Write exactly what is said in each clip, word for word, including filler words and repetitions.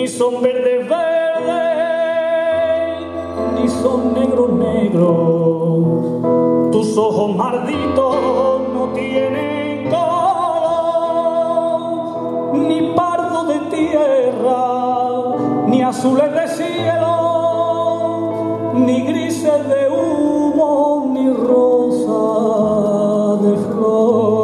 son verdes verdes, ni son negros negros. Tus ojos malditos no tienen color, ni pardo de tierra, ni azules de cielo, ni grises de humo, ni rosa de flor.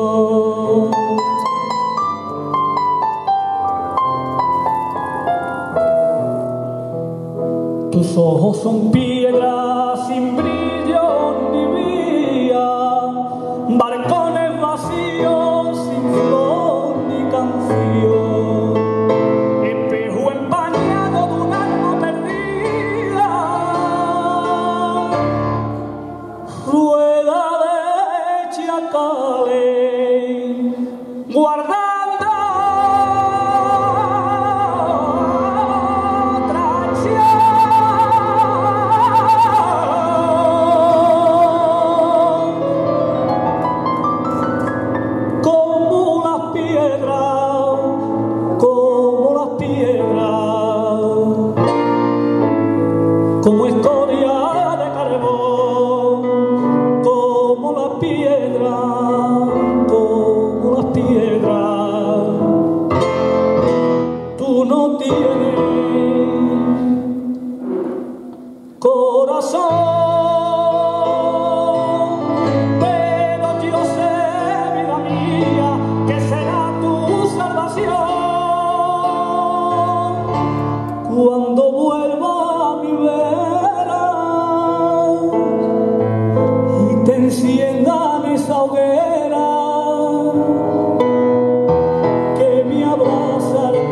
Tus ojos son piedras sin brillo ni vía, balcones vacíos sin flor ni canción, espejo empañado de un alma perdida, rueda de chacales guardando como escoria de carbón, como la piedra, como las piedras. Tú no tienes corazón, pero yo sé, vida mía, que será tu salvación cuando vuelva enciendan esa hoguera que me abraza el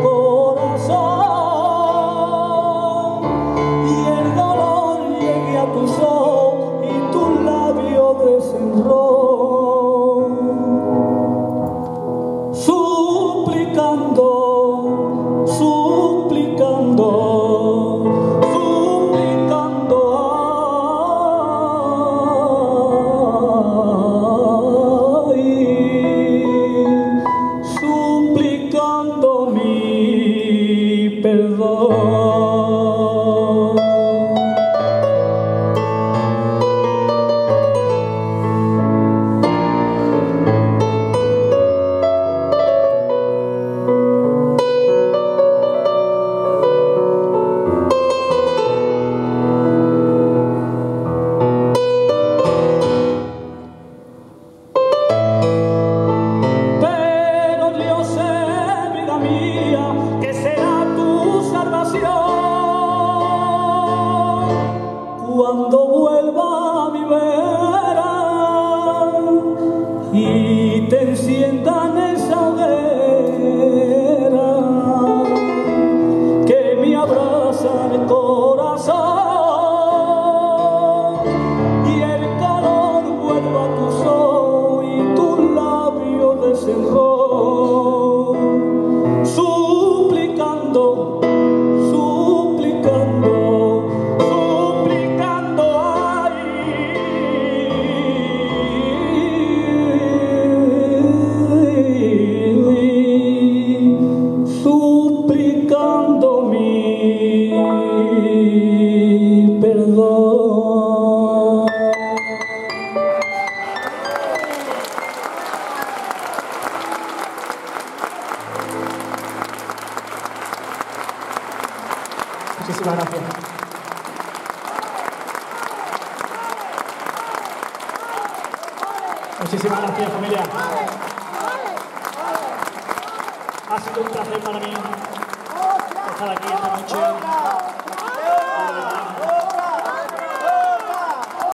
corazón y el dolor llegue a tus ojos y tus labios desenrollen, suplicando, suplicando. Cuando vuelva a mi vera y te enciendan esa hoguera que me abraza el corazón y el calor vuelva a tus ojos y tus labios desenrollen, suplicando, suplicando. Muchísimas gracias. Muchísimas gracias, familia. Ha sido un placer para mí estar aquí.